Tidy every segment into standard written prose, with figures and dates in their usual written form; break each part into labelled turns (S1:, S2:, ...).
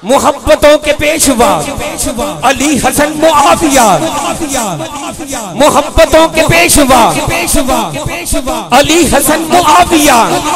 S1: मोहब्बतों के पेशवा अली हसन मुआविया, मोहब्बतों के पेशवा अली हसन मुआविया,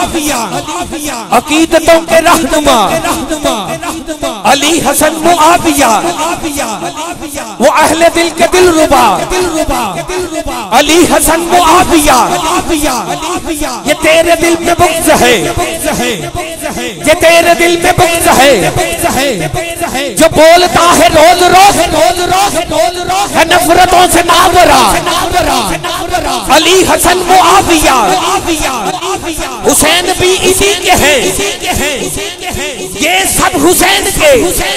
S1: अकीदतों के रहनुमा अली हसन मुआविया, वो अहले दिल के दिलरुबा अली हसन मुआविया। ये तेरे दिल में बुग़्ज़ है, ये तेरे दिल में बुग़्ज़ है, जो बोलता है रोज रोज है नफरतों से नावरा अली हसन मुआविया। हुसैन भी इसी के हैं, ये सब हुसैन के,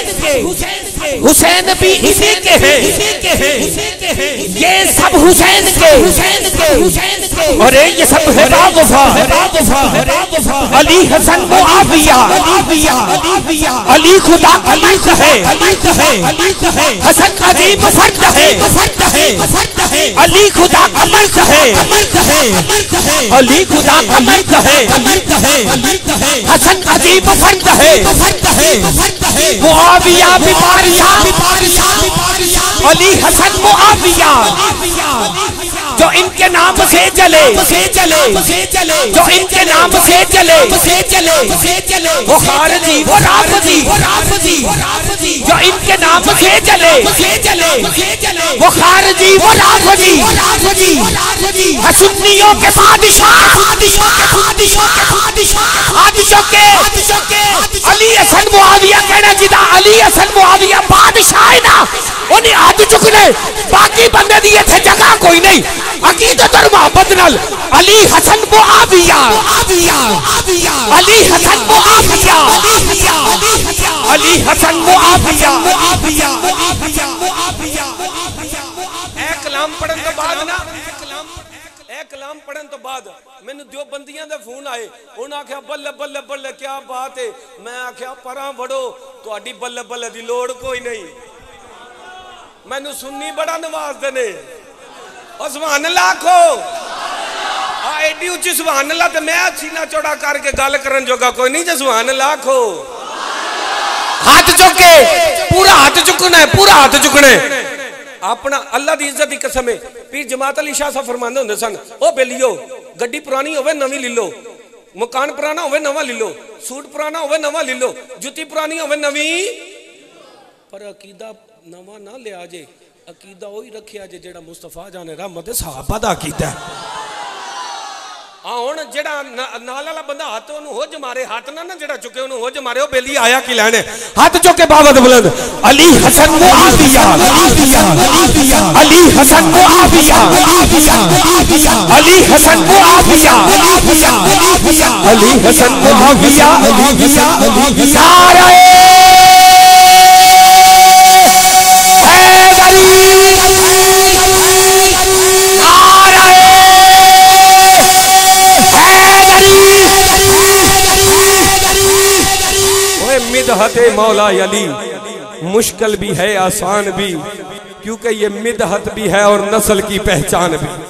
S1: हुसैन भी इसी के हैं, ये सब हुसैन के, और ये सब है बावफा अली हसन मुआविया। अली खुदा अली है, हसन अजीब फर्द है, अली खुदा अली है, अली खुदा अली है, हसन अजीब फर्द है, मुआविया भी अली हसन मुआविया। जो इनके नाम से चले, जो इनके नाम से चले, वो खारजी वो राफजी, जो इनके नाम से चले, वो खारजी वो राफजी, सुन्नियों के बादशाह, आदिशों के अली हसन मुआविया कहना जिदा अली हसन मुआविया बादशाह है ना, उन्हें हाथ चुकने बाकी बंदे दिए थे जगह कोई नहीं। अकीदत और मोहब्बत नाल अली हसन मुआविया, अली हसन मुआविया, अली हसन मुआविया। एक कलाम पढ़न तो बाद ना, एक कलाम पढ़न तो बाद मैंने दो बंदियां दे फोन आए, उन्हें आख्या बल्ले बल्ले बल्ले क्या बात है। मैं आख्या परां वड़ो, तुहाडी बल्ले बल्ले दी लोड़ कोई नहीं, मैनू सुन्नी बड़ा नवाजदे ने। और सुभान अल्लाह आखो, एडी उच्ची सुभान अल्लाह, तो मैं सीना चौड़ा करके गल करन जोगा कोई नहीं। जो सुभान अल्लाह आखो, हाथ चुके, पूरा हाथ चुकना है, पूरा हाथ चुकना है अपना। अल्लाह की इज्जत की कसम है, पीर जमात अली शाह साहब फरमांदे हुंदे सन, ओ बेलियो गड्डी पुरानी होवे नवी ले लो, मकान पुराना होवे नवा ले लो, सूट पुराना होवे नवा ले लो, जुत्ती पुरानी होवे नवी, पर अकीदा नवा ना लिया जे, अकीदा वही रखिया जे जेड़ा मुस्तफा जाने रहमत सहाबा दा कीता है। हुण जेड़ा नाल वाला बंदा हाथ ओनू होज मारे, हाथ ना जेड़ा चुके ओनू होज मारे, ओ बेली आया की लैने, हाथ चुके बावत बुलंद अली हसन मुआविया, अली हसन मुआविया, अली हसन मुआविया, अली हसन मुआविया। मिदहते मौला अली मुश्किल भी है आसान भी, क्योंकि ये मिदहत भी है और नस्ल की पहचान भी।